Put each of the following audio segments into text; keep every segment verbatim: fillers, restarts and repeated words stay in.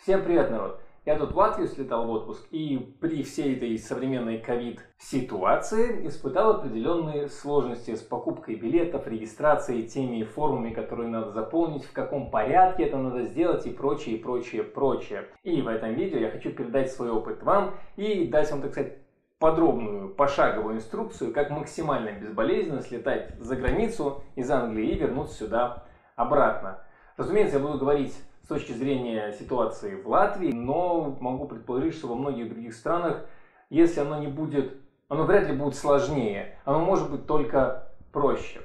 Всем привет, народ! Я тут в Латвию слетал в отпуск и при всей этой современной ковид-ситуации испытал определенные сложности с покупкой билетов, регистрацией, теми формами, которые надо заполнить, в каком порядке это надо сделать и прочее, и прочее, прочее. И в этом видео я хочу передать свой опыт вам и дать вам, так сказать, подробную пошаговую инструкцию, как максимально безболезненно слетать за границу из Англии и вернуться сюда обратно. Разумеется, я буду говорить с точки зрения ситуации в Латвии, но могу предположить, что во многих других странах, если оно не будет, оно вряд ли будет сложнее, оно может быть только проще.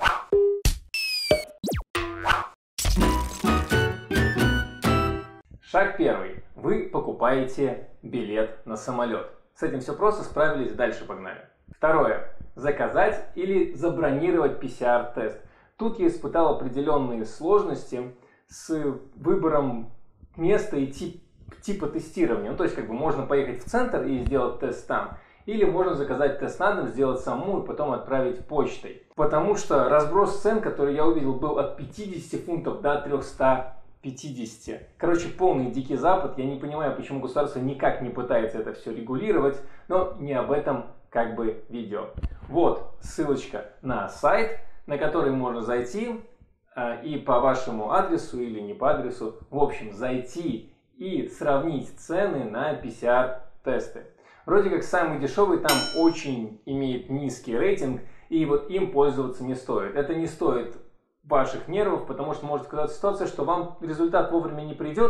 Шаг первый. Вы покупаете билет на самолет. С этим все просто, справились, дальше погнали. Второе. Заказать или забронировать пи си ар-тест. Тут я испытал определенные сложности с выбором места и тип, типа тестирования. Ну, то есть, как бы можно поехать в центр и сделать тест там, или можно заказать тест на дом, сделать самому и потом отправить почтой. Потому что разброс цен, который я увидел, был от пятидесяти фунтов до трёхсот пятидесяти. Короче, полный дикий запад. Я не понимаю, почему государство никак не пытается это все регулировать, но не об этом как бы видео. Вот ссылочка на сайт, на который можно зайти и по вашему адресу или не по адресу, в общем, зайти и сравнить цены на пи си ар-тесты. Вроде как самый дешевый там очень имеет низкий рейтинг, и вот им пользоваться не стоит. Это не стоит ваших нервов, потому что может оказаться ситуация, что вам результат вовремя не придет,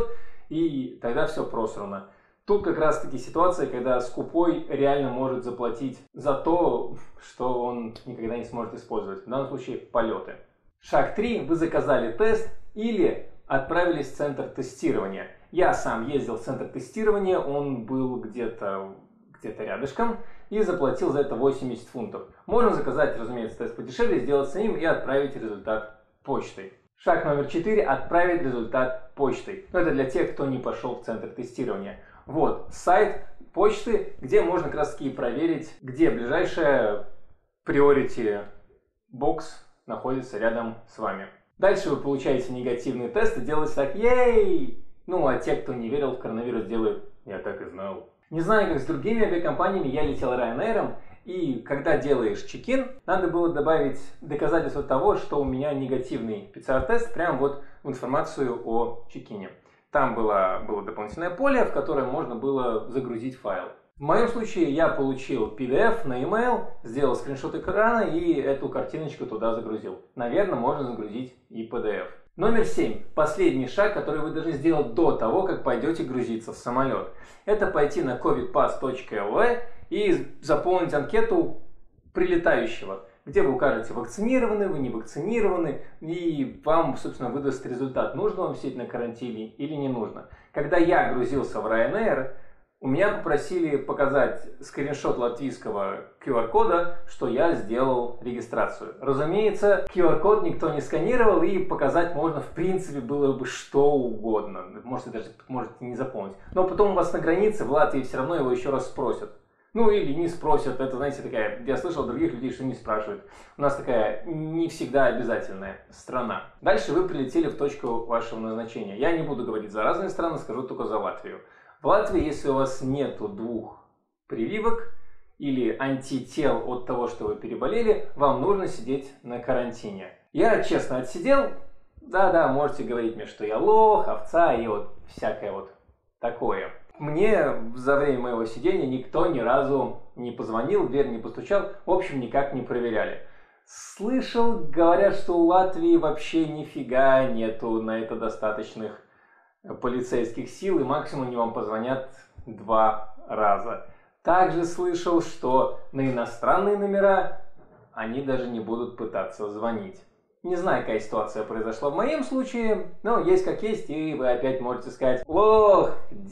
и тогда все просрано. Тут как раз таки ситуация, когда скупой реально может заплатить за то, что он никогда не сможет использовать. В данном случае полеты. Шаг три. Вы заказали тест или отправились в центр тестирования. Я сам ездил в центр тестирования, он был где-то где-то рядышком, и заплатил за это восемьдесят фунтов. Можно заказать, разумеется, тест подешевле, сделать с ним и отправить результат почтой. Шаг номер четыре. Отправить результат почтой. Но это для тех, кто не пошел в центр тестирования. Вот сайт почты, где можно как раз таки проверить, где ближайшая priority box находится рядом с вами. Дальше вы получаете негативный тест и делаете так: ей! Ну а те, кто не верил в коронавирус, делают: я так и знал. Не знаю, как с другими авиакомпаниями, я летел Ryanair, и когда делаешь чек-ин, надо было добавить доказательство того, что у меня негативный пи си ар-тест, прямо вот в информацию о чек-ине. Там было, было дополнительное поле, в которое можно было загрузить файл. В моем случае я получил пи ди эф на e-mail, сделал скриншот экрана и эту картиночку туда загрузил. Наверное, можно загрузить и пи ди эф. Номер семь. Последний шаг, который вы должны сделать до того, как пойдете грузиться в самолет. Это пойти на ковид пас точка эл ви и заполнить анкету прилетающего, где вы укажете, вакцинированы вы, не вакцинированы, и вам, собственно, выдаст результат, нужно вам сидеть на карантине или не нужно. Когда я грузился в Ryanair, у меня попросили показать скриншот латвийского ку ар-кода, что я сделал регистрацию. Разумеется, ку ар-код никто не сканировал, и показать можно, в принципе, было бы что угодно. Можете даже можете не запомнить. Но потом у вас на границе в Латвии все равно его еще раз спросят. Ну или не спросят. Это, знаете, такая... Я слышал других людей, что не спрашивают. У нас такая не всегда обязательная страна. Дальше вы прилетели в точку вашего назначения. Я не буду говорить за разные страны, скажу только за Латвию. В Латвии, если у вас нету двух прививок или антител от того, что вы переболели, вам нужно сидеть на карантине. Я честно отсидел. Да-да, можете говорить мне, что я лох, овца и вот всякое вот такое. Мне за время моего сидения никто ни разу не позвонил, в дверь не постучал, в общем, никак не проверяли. Слышал, говорят, что у Латвии вообще нифига нету на это достаточных полицейских сил, и максимум они вам позвонят два раза. Также слышал, что на иностранные номера они даже не будут пытаться звонить. Не знаю, какая ситуация произошла в моем случае, но есть как есть, и вы опять можете сказать: лох,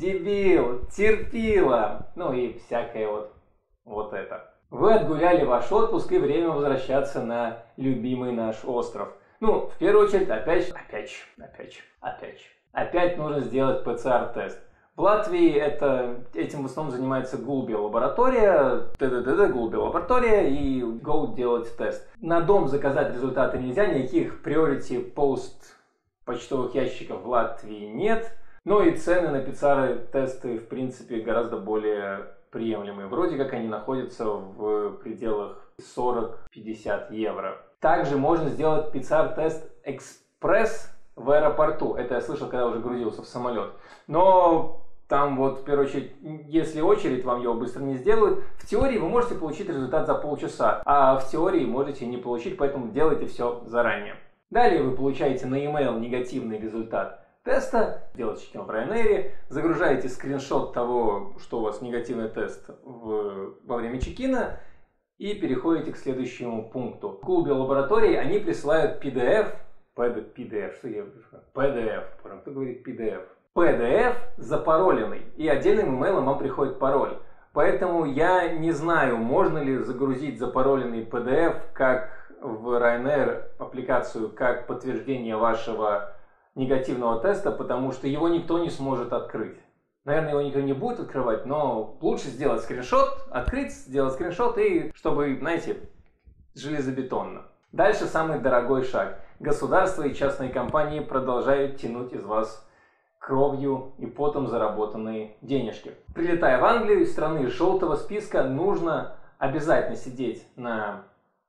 дебил, терпила, ну и всякое вот, вот это. Вы отгуляли ваш отпуск и время возвращаться на любимый наш остров. Ну, в первую очередь, опять, опять, опять, опять. Опять нужно сделать пи си ар-тест. В Латвии это, этим в основном занимается Gulbī лаборатория, т.д. Gulbī лаборатория и go делать тест. На дом заказать результаты нельзя, никаких priority post почтовых ящиков в Латвии нет. Ну и цены на пиццары-тесты, в принципе, гораздо более приемлемые. Вроде как они находятся в пределах сорок-пятьдесят евро. Также можно сделать пиццар-тест экспресс в аэропорту. Это я слышал, когда уже грузился в самолет. Но там вот, в первую очередь, если очередь, вам его быстро не сделают. В теории вы можете получить результат за полчаса, а в теории можете не получить, поэтому делайте все заранее. Далее вы получаете на e-mail негативный результат теста, делаете чекин в Ryanair, загружаете скриншот того, что у вас негативный тест в, во время чекина, и переходите к следующему пункту. В клубе лаборатории они присылают пи ди эф, пи ди эф, что я пи ди эф, кто говорит пи ди эф? пи ди эф запароленный, и отдельным имейлом вам приходит пароль. Поэтому я не знаю, можно ли загрузить запароленный пи ди эф как в Ryanair аппликацию, как подтверждение вашего негативного теста, потому что его никто не сможет открыть. Наверное, его никто не будет открывать, но лучше сделать скриншот, открыть, сделать скриншот, и чтобы, знаете, железобетонно. Дальше самый дорогой шаг. Государство и частные компании продолжают тянуть из вас кровью и потом заработанные денежки. Прилетая в Англию из страны желтого списка, нужно обязательно сидеть на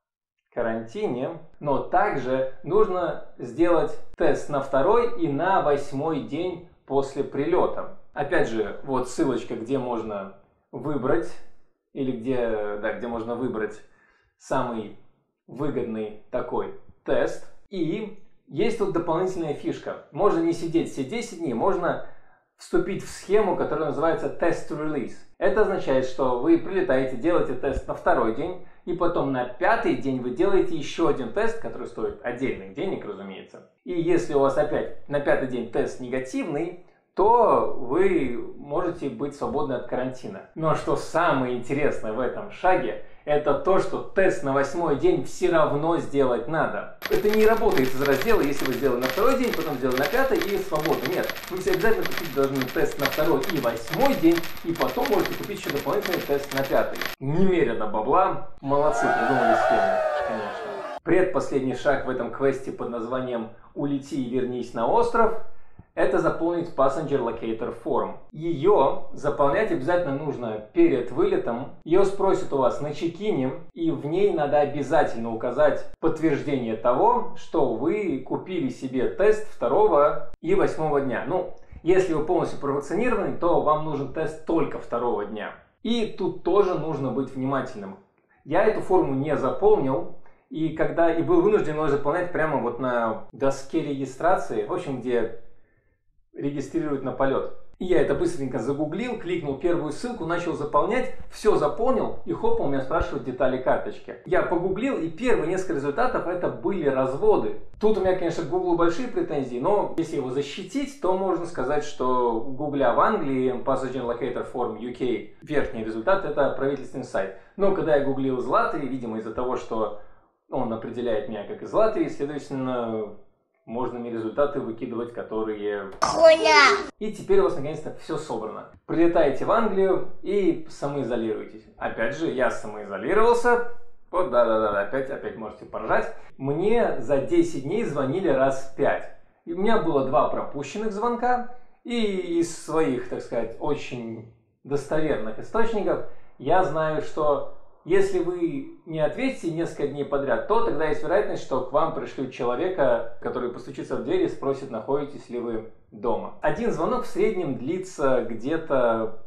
карантине, но также нужно сделать тест на второй и на восьмой день после прилета. Опять же, вот ссылочка, где можно выбрать, или где, да, где можно выбрать самый выгодный такой тест. И есть тут дополнительная фишка. Можно не сидеть все десять дней, можно вступить в схему, которая называется Test to Release. Это означает, что вы прилетаете, делаете тест на второй день, и потом на пятый день вы делаете еще один тест, который стоит отдельных денег, разумеется. И если у вас опять на пятый день тест негативный, то вы можете быть свободны от карантина. Но что самое интересное в этом шаге, это то, что тест на восьмой день все равно сделать надо. Это не работает из раздела, если вы сделали на второй день, потом сделали на пятый и свободно. Нет, вы все обязательно купить должны тест на второй и восьмой день, и потом можете купить еще дополнительный тест на пятый. Немерено бабла. Молодцы, придумали схему, конечно. Предпоследний шаг в этом квесте под названием «Улети и вернись на остров» — это заполнить Passenger Locator Form. Ее заполнять обязательно нужно перед вылетом. Ее спросят у вас на чекине, и в ней надо обязательно указать подтверждение того, что вы купили себе тест второго и восьмого дня. Ну, если вы полностью провакцинированы, то вам нужен тест только второго дня. И тут тоже нужно быть внимательным. Я эту форму не заполнил, и когда и был вынужден ее заполнять прямо вот на доске регистрации, в общем, где регистрируют на полет. И я это быстренько загуглил, кликнул первую ссылку, начал заполнять, все заполнил, и хоп, он меня спрашивает детали карточки. Я погуглил, и первые несколько результатов это были разводы. Тут у меня, конечно, к Гуглу большие претензии, но если его защитить, то можно сказать, что у Гугля в Англии Passenger Locator Form ю кей верхний результат это правительственный сайт. Но когда я гуглил из Латвии, видимо из-за того, что он определяет меня как из Латвии, следовательно, можно мне результаты выкидывать, которые... Хуйня! И теперь у вас наконец-то все собрано. Прилетаете в Англию и самоизолируетесь. Опять же, я самоизолировался. Вот, да-да-да, опять, опять можете поржать. Мне за десять дней звонили раз пять. И у меня было два пропущенных звонка. И из своих, так сказать, очень достоверных источников я знаю, что если вы не ответите несколько дней подряд, то тогда есть вероятность, что к вам пришлют человека, который постучится в дверь и спросит, находитесь ли вы дома. Один звонок в среднем длится где-то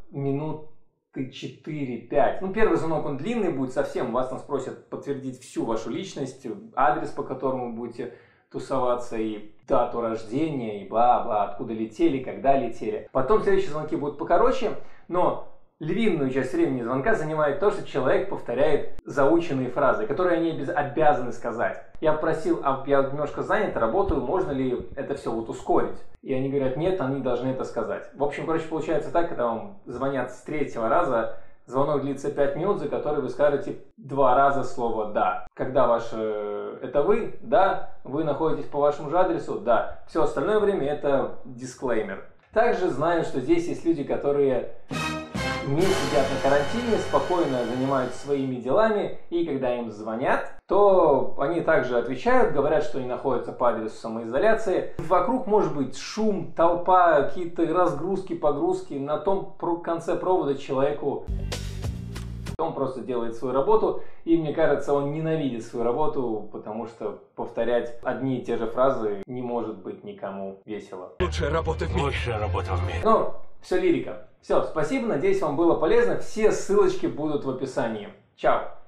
минуты четыре-пять. Ну, первый звонок он длинный будет совсем, вас там спросят подтвердить всю вашу личность, адрес, по которому вы будете тусоваться, и дату рождения, и бла-бла, откуда летели, когда летели. Потом следующие звонки будут покороче, но львиную часть времени звонка занимает то, что человек повторяет заученные фразы, которые они обязаны сказать. Я просил, а я немножко занят, работаю, можно ли это все вот ускорить? И они говорят, нет, они должны это сказать. В общем, короче, получается так, когда вам звонят с третьего раза, звонок длится пять минут, за который вы скажете два раза слово «да». Когда ваше «это вы», «да», вы находитесь по вашему же адресу, «да». Все остальное время это дисклеймер. Также знаю, что здесь есть люди, которые не сидят на карантине, спокойно занимаются своими делами, и когда им звонят, то они также отвечают, говорят, что они находятся по адресу самоизоляции. Вокруг может быть шум, толпа, какие-то разгрузки, погрузки. На том конце провода человеку он просто делает свою работу, и мне кажется, он ненавидит свою работу, потому что повторять одни и те же фразы не может быть никому весело. Лучшая работа в мире. Лучшая работа в мире. Ну, все лирика. Все, спасибо, надеюсь, вам было полезно. Все ссылочки будут в описании. Чао!